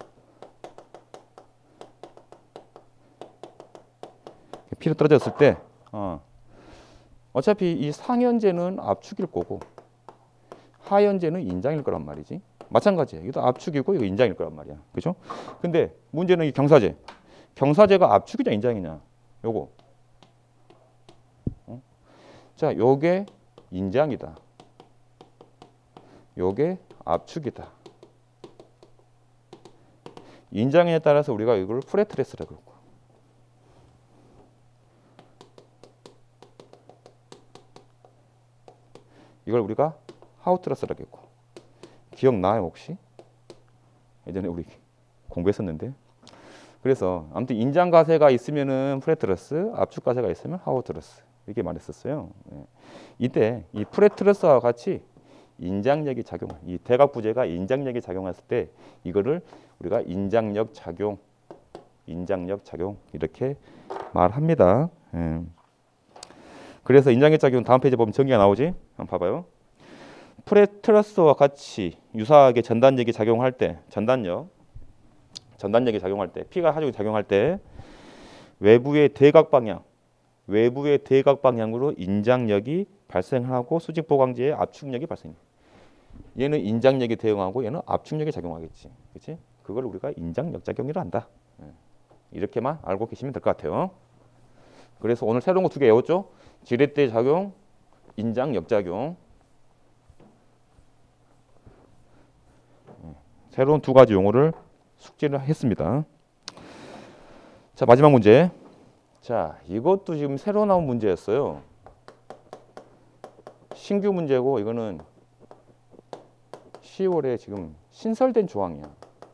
피로 떨어졌을 때 어, 어차피 이 상현재는 압축일 거고 하현재는 인장일 거란 말이지. 마찬가지야. 이것도 압축이고 이거 인장일 거란 말이야. 그죠? 근데 문제는 이 경사재. 경사재가 압축이냐 인장이냐. 요거. 어? 자, 요게 인장이다. 요게 압축이다. 인장에 따라서 우리가 이걸 프레트레스라고 그러고, 이걸 우리가 하우트러스라고 했고, 기억나요 혹시? 예전에 우리 공부했었는데. 그래서 아무튼 인장 가세가 있으면은 프레트러스, 압축 가세가 있으면 하우트러스 이렇게 말했었어요. 이때 이 프레트러스와 같이 인장력이 작용, 이 대각 부재가 인장력이 작용했을 때 이거를 우리가 인장력 작용, 인장력 작용 이렇게 말합니다. 예. 그래서 인장력 작용 다음 페이지 보면 정의가 나오지. 한번 봐봐요. 프레트러스와 같이 유사하게 전단력이 작용할 때, 전단력, 전단력이 작용할 때, P가 하중이 작용할 때 외부의 대각 방향, 외부의 대각 방향으로 인장력이 발생하고 수직 보강재의 압축력이 발생해. 얘는 인장력이 대응하고 얘는 압축력이 작용하겠지. 그렇지? 그걸 우리가 인장력 작용이라 한다. 이렇게만 알고 계시면 될 것 같아요. 그래서 오늘 새로운 거 두 개 외웠죠? 지렛대 작용, 인장력 작용. 새로운 두 가지 용어를 숙지를 했습니다. 자, 마지막 문제. 자, 이것도 지금 새로 나온 문제였어요. 신규 문제고 이거는 시월에 지금 신설된 조항이야.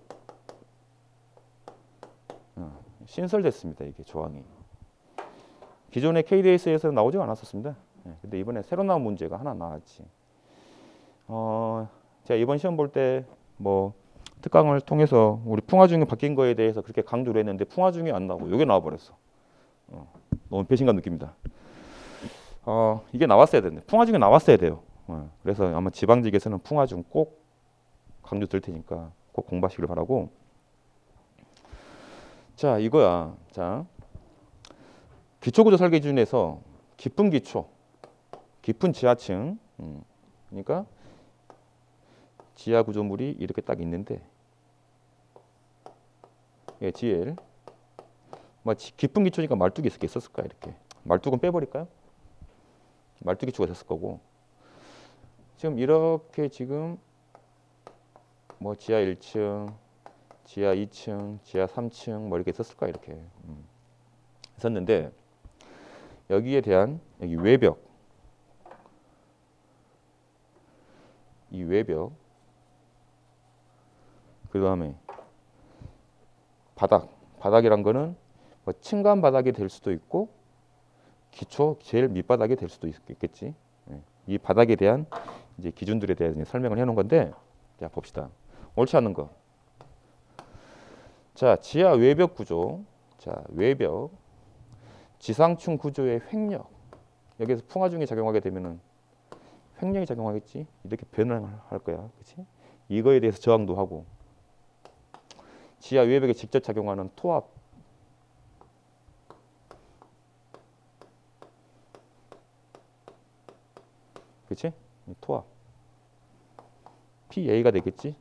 어, 신설됐습니다. 이게 조항이. 기존의 케이디에스에서는 나오지 않았었습니다. 네, 근데 이번에 새로 나온 문제가 하나 나왔지. 어, 제가 이번 시험 볼 때 뭐 특강을 통해서 우리 풍화중이 바뀐 거에 대해서 그렇게 강조를 했는데 풍화중이 안 나오고 이게 나와버렸어. 어, 너무 배신감 느낍니다. 어, 이게 나왔어야 되는데 풍화중이 나왔어야 돼요. 어, 그래서 아마 지방직에서는 풍화중 꼭 강조 드릴 테니까 꼭 공부하시길 바라고. 자, 이거야. 자, 기초구조 설계 기준에서 깊은 기초, 깊은 지하층, 음, 그러니까 지하 구조물이 이렇게 딱 있는데, 예, 지엘. 뭐 깊은 기초니까 말뚝이 있었을까 이렇게. 말뚝은 빼버릴까요? 말뚝 기초가 됐을 거고. 지금 이렇게 지금 뭐 지하 일 층, 지하 이 층, 지하 삼 층 뭐 이렇게 있었을까 이렇게 음. 있었는데 여기에 대한 여기 외벽, 이 외벽, 그 다음에 바닥, 바닥이란 거는 뭐 층간 바닥이 될 수도 있고 기초 제일 밑바닥이 될 수도 있겠지. 이 바닥에 대한 이제 기준들에 대해서 설명을 해놓은 건데, 자 봅시다. 옳지 않은 거. 자, 지하 외벽 구조. 자, 외벽. 지상층 구조의 횡력. 여기에서 풍화중이 작용하게 되면은 횡령이 작용하겠지. 이렇게 변을 할 거야. 그렇지? 이거에 대해서 저항도 하고. 지하 외벽에 직접 작용하는 토압. 그렇지? 토압. 피에이가 되겠지.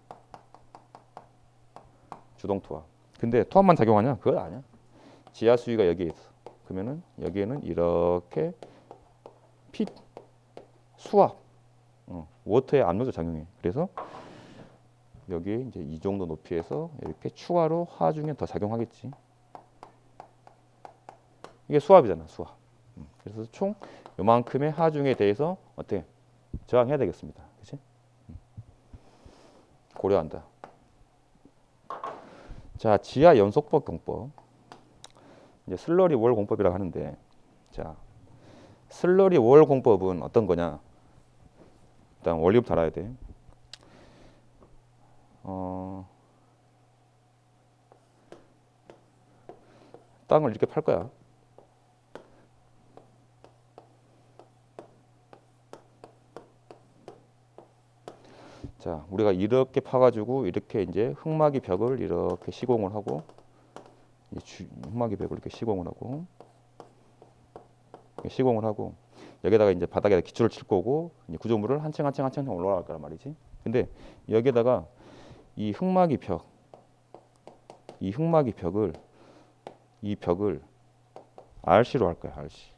주동 토압. 근데 토압만 작용하냐? 그건 아니야. 지하 수위가 여기에 있어. 그러면은 여기에는 이렇게 피 수압, 어, 워터의 압력도 작용해. 그래서 여기 이제 이 정도 높이에서 이렇게 추가로 하중에 더 작용하겠지. 이게 수압이잖아, 수압. 음, 그래서 총 요만큼의 하중에 대해서 어떻게 저항해야 되겠습니다. 그렇지? 음. 고려한다. 자, 지하 연속법 공법. 이제 슬러리 월 공법이라고 하는데, 자, 슬러리 월 공법은 어떤 거냐? 일단 원리부터 알아야 돼. 어, 땅을 이렇게 팔 거야. 자, 우리가 이렇게 파가지고 이렇게 이제 흙막이 벽을 이렇게 시공을 하고, 이 주, 흙막이 벽을 이렇게 시공을 하고, 시공을 하고, 여기다가 이제 바닥에다 기초를 칠 거고, 이제 구조물을 한 층 한 층 한 층 올라갈 거란 말이지. 근데 여기에다가 이 흙막이 벽, 이 흙막이 벽을, 이 벽을 알씨로 할 거야, 알씨.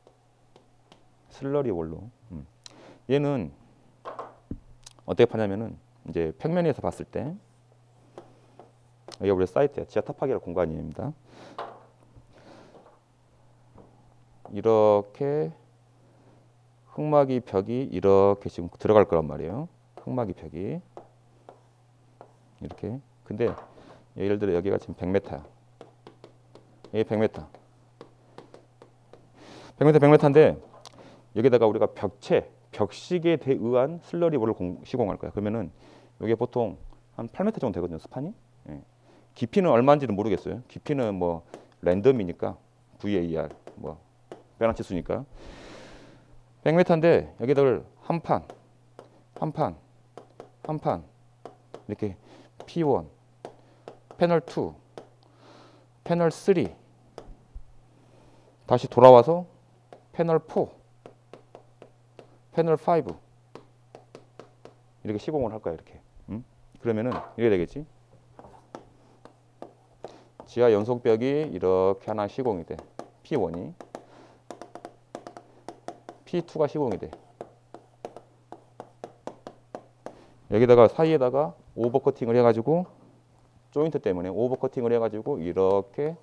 슬러리 월로. 음. 얘는 어떻게 파냐면은 이제 평면에서 봤을 때 여기 우리 사이트야. 지하 탑하기라 공간입니다. 이렇게 흙막이 벽이 이렇게 지금 들어갈 거란 말이에요. 흙막이 벽이 이렇게. 근데 예를 들어 여기가 지금 백 미터야. 여기 백 미터. 백 미터 백 미터인데 여기다가 우리가 벽체 벽식에 대의한 슬러리볼을 시공할 거야. 그러면은 이게 보통 한 팔 미터 정도 되거든요, 스판이. 예. 깊이는 얼마인지는 모르겠어요. 깊이는 뭐 랜덤이니까 브이에이알 뭐 변환 치수니까 백 미터인데 여기다가 한 판, 한 판, 한 판 이렇게 피 원, 패널 투, 패널 쓰리 다시 돌아와서 패널 포, 패널 파이브 이렇게 시공을 할 거야. 이렇게. 음? 그러면은 이렇게 되겠지. 지하 연속벽이 이렇게 하나 시공이 돼. 피 원이 피 투가 시공이 돼. 여기다가 사이에다가 오버 커팅을 해가지고 조인트 때문에 오버 커팅을 해가지고 이렇게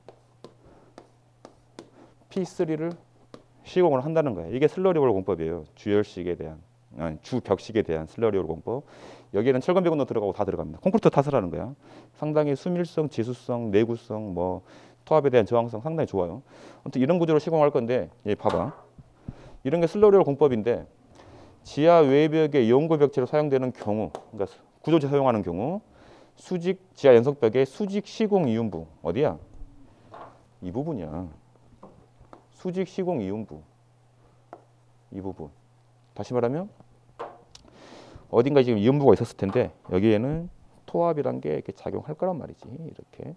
피 쓰리를 시공을 한다는 거예요. 이게 슬러리볼 공법이에요. 주열식에 대한, 아니, 주벽식에 대한 슬러리볼 공법. 여기에는 철근 배관도 들어가고 다 들어갑니다. 콘크리트 탓을 하는 거야. 상당히 수밀성, 지수성, 내구성, 뭐 토합에 대한 저항성 상당히 좋아요. 아무튼 이런 구조로 시공할 건데, 얘 봐봐. 이런 게 슬러리볼 공법인데 지하 외벽의 연구 벽체로 사용되는 경우, 그러니까 구조재 사용하는 경우, 수직 지하 연속벽의 수직 시공 이음부 어디야? 이 부분이야. 수직 시공 이음부 이 부분. 다시 말하면 어딘가 지금 이음부가 있었을 텐데 여기에는 토합이란 게 이렇게 작용할 거란 말이지. 이렇게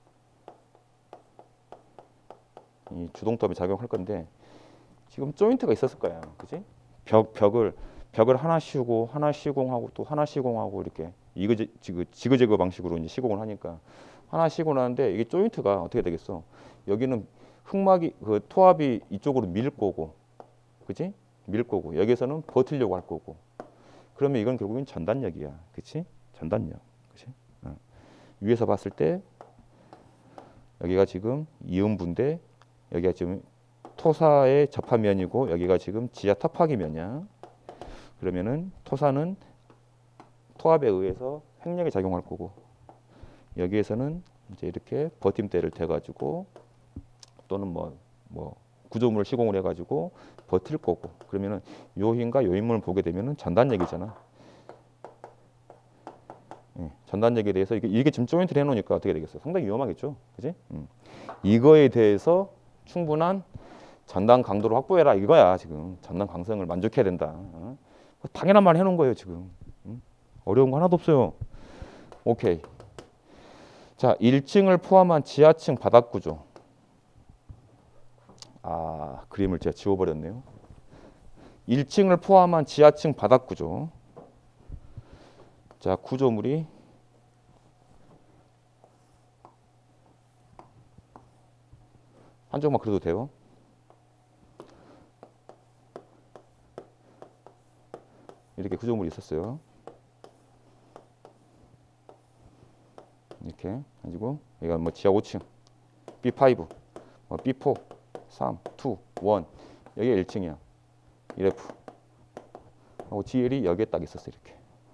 이 주동토합이 작용할 건데 지금 조인트가 있었을 거야, 그지? 벽 벽을 벽을 하나 씌우고 하나 시공하고 또 하나 시공하고 이렇게 이거 지그 지그재그 방식으로 이제 시공을 하니까 하나 시공하는데 이게 조인트가 어떻게 되겠어? 여기는 흙막이 그 토합이 이쪽으로 밀 거고, 그치? 밀 거고 여기서는 버틸려고 할 거고. 그러면 이건 결국엔 전단력이야, 그치? 전단력, 그치? 어. 위에서 봤을 때 여기가 지금 이음부인데 여기가 지금 토사의 접합면이고 여기가 지금 지하 탑하기면이야. 그러면은 토사는 토합에 의해서 횡령이 작용할 거고 여기에서는 이제 이렇게 버팀대를 대가지고 또는 뭐, 뭐 구조물을 시공을 해가지고 버틸 거고 그러면은 요 힘과 요 힘을 보게 되면은 전단력이잖아. 예, 전단력에 대해서 이게, 이게 지금 조인트를 해놓으니까 어떻게 되겠어? 상당히 위험하겠죠, 그지? 음. 이거에 대해서 충분한 전당 강도를 확보해라 이거야 지금. 전당 강성을 만족해야 된다. 어? 당연한 말 해놓은 거예요 지금. 응? 어려운 거 하나도 없어요. 오케이. 자, 일 층을 포함한 지하층 바닥 구조. 아, 그림을 제가 지워버렸네요. 일 층을 포함한 지하층 바닥 구조. 자, 구조물이 한쪽만 그려도 돼요. 이렇게 구조물이 있었어요. 이렇게 가지고 여기가 뭐 지하 오 층, 비 파이브, 뭐 비 포, 삼, 이, 일 여기가 일 층이야. 일 에프 하고 지엘이 여기에 딱 있었어 이렇게.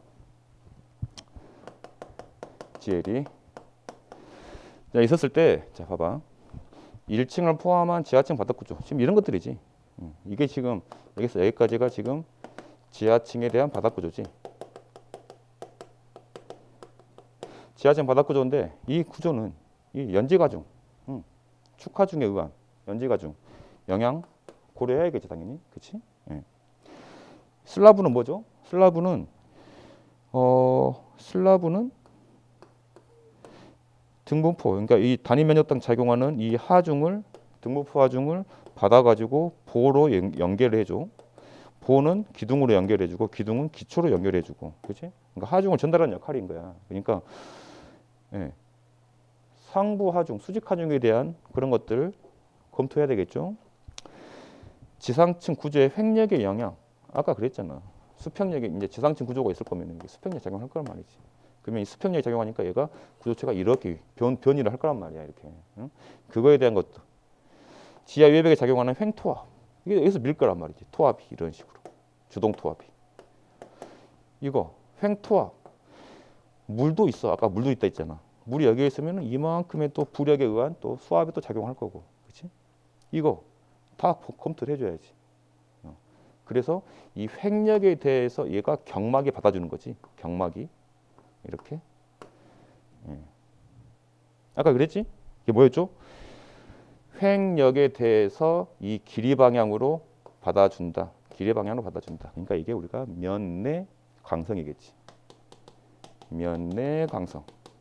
지엘이 자 있었을 때, 자 봐봐. 일 층을 포함한 지하층 바닥 구조. 지금 이런 것들이지. 이게 지금 여기서 여기까지가 지금 지하층에 대한 바닥 구조지. 지하층 바닥 구조인데 이 구조는 이 연지가중, 응. 축하중에 의한 연지가중 영향 고려해야겠지 당연히, 그렇지? 예. 슬라브는 뭐죠? 슬라브는 어 슬라브는 등분포, 그러니까 이 단위 면적당 작용하는 이 하중을 등분포 하중을 받아가지고 보로 연결을 해줘. 보는 기둥으로 연결해주고 기둥은 기초로 연결해주고, 그렇지? 그러니까 하중을 전달하는 역할인 거야. 그러니까 예. 상부 하중, 수직 하중에 대한 그런 것들 검토해야 되겠죠. 지상층 구조의 횡력의 영향, 아까 그랬잖아. 수평력에 이제 지상층 구조가 있을 거면 수평력 작용할 거란 말이지. 그러면 이 수평력이 작용하니까 얘가 구조체가 이렇게 변, 변이를 할 거란 말이야. 이렇게. 응? 그거에 대한 것도. 지하 외벽에 작용하는 횡토합. 이게 여기서 밀 거란 말이지. 토합이 이런 식으로. 주동 토합이. 이거 횡토합. 물도 있어. 아까 물도 있다 했잖아. 물이 여기에 있으면 이만큼의 또 부력에 의한 또 수압이 또 작용할 거고. 그렇지? 이거 다 검토를 해줘야지. 어. 그래서 이 횡력에 대해서 얘가 경막이 받아주는 거지. 경막이. 이렇게. 예. 아까 그랬지? 이게 뭐였죠? 횡력에 대해서 이 길이 방향으로 받아준다. 길이 방향으로 받아준다. 그러니까 이게 우리가 면내 강성이겠지. 면내 강성.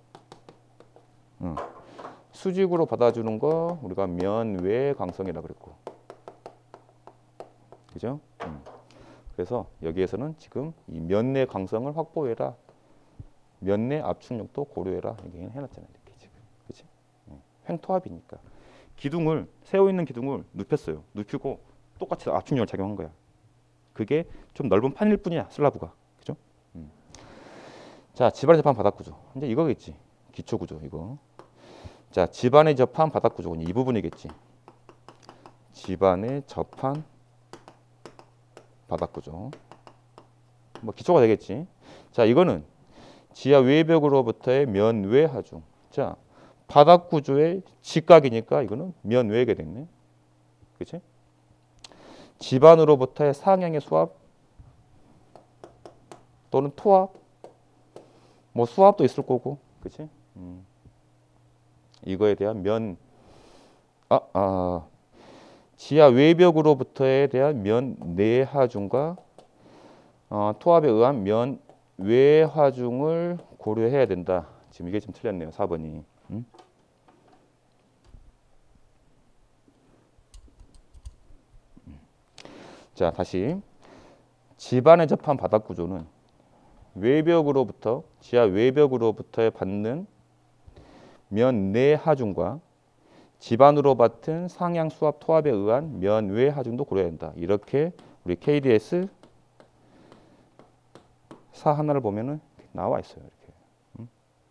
응. 수직으로 받아주는 거 우리가 면외 강성이라 그랬고. 그죠? 응. 그래서 여기에서는 지금 이 면내 강성을 확보해라. 면내 압축력도 고려해라. 이렇게 해놨잖아요. 이렇게 지금. 그치? 응. 횡토합이니까. 기둥을, 세워있는 기둥을 눕혔어요. 눕히고 똑같이 압축력을 작용한 거야. 그게 좀 넓은 판일 뿐이야. 슬라브가. 그죠? 음. 자, 집안에 접한 바닥 구조. 이제 이거겠지. 기초 구조 이거. 자, 집안에 접한 바닥 구조는 이 부분이겠지. 집안에 접한 바닥 구조. 뭐 기초가 되겠지. 자, 이거는 지하 외벽으로부터의 면외 하중. 자, 바닥 구조의 직각이니까 이거는 면외게 됐네. 그렇지? 집안으로부터의 상향의 수압 또는 토압, 뭐 수압도 있을 거고, 그렇지? 음. 이거에 대한 면, 아, 아, 지하 외벽으로부터에 대한 면 내하중과 어, 토압에 의한 면 외하중을 고려해야 된다. 지금 이게 좀 틀렸네요. 사 번이. 음? 자, 다시 집안에 접한 바닥 구조는 외벽으로부터 지하 외벽으로부터의 받는 면 내 하중과 집안으로 받은 상향 수압 토압에 의한 면 외 하중도 고려해야 한다. 이렇게 우리 케이디에스 사 하나를 보면은 나와 있어요. 이렇게. 음?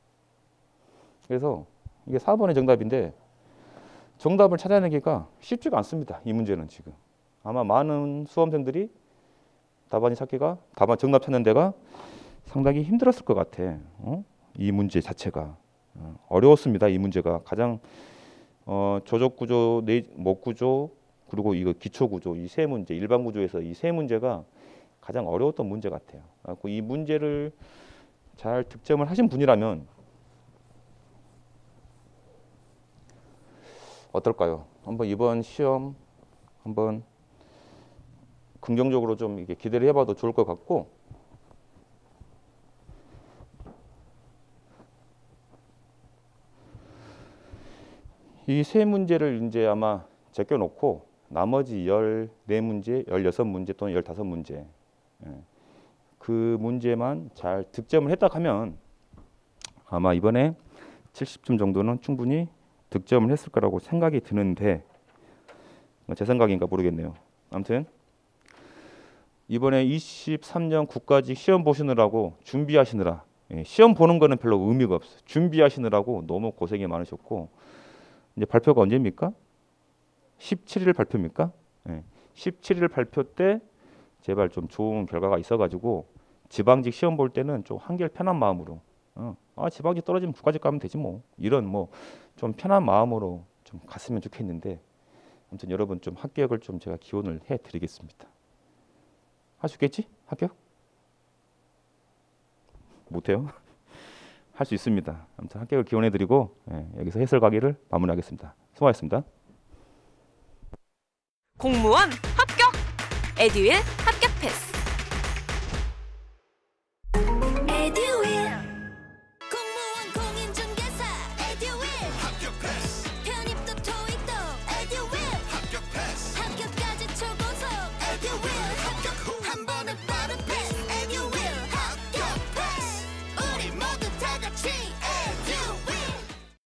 그래서 이게 사 번의 정답인데 정답을 찾아내기가 쉽지가 않습니다. 이 문제는 지금. 아마 많은 수험생들이 답안이 찾기가, 답안 정답 찾는 데가 상당히 힘들었을 것 같아. 어? 이 문제 자체가. 어, 어려웠습니다. 이 문제가. 가장 어, 조적 구조, 목 구조, 그리고 이거 기초 구조, 이 세 문제, 일반 구조에서 이 세 문제가 가장 어려웠던 문제 같아요. 그래서 이 문제를 잘 득점을 하신 분이라면 어떨까요? 한번 이번 시험 한번 긍정적으로 좀 이게 기대를 해봐도 좋을 것 같고, 이 세 문제를 이제 아마 제껴놓고 나머지 열네 문제, 열여섯 문제 또는 열다섯 문제, 그 문제만 잘 득점을 했다 하면 아마 이번에 칠십 점 정도는 충분히 득점을 했을 거라고 생각이 드는데, 제 생각인가 모르겠네요. 아무튼 이번에 이십삼 년 국가직 시험 보시느라고 준비하시느라, 시험 보는 거는 별로 의미가 없어요. 준비하시느라고 너무 고생이 많으셨고, 이제 발표가 언제입니까? 십칠 일 발표입니까? 십칠 일 발표 때 제발 좀 좋은 결과가 있어가지고 지방직 시험 볼 때는 좀 한결 편한 마음으로, 어, 아 지방직 떨어지면 국가직 가면 되지 뭐, 이런 뭐 좀 편한 마음으로 좀 갔으면 좋겠는데, 아무튼 여러분 좀 합격을 좀 제가 기원을 해드리겠습니다. 할 수 있겠지? 합격? 못해요? 할 수 있습니다. 아무튼 합격을 기원해드리고, 예, 여기서 해설 강의를 마무리하겠습니다. 수고하셨습니다. 공무원 합격! 에듀윌 합격 패스!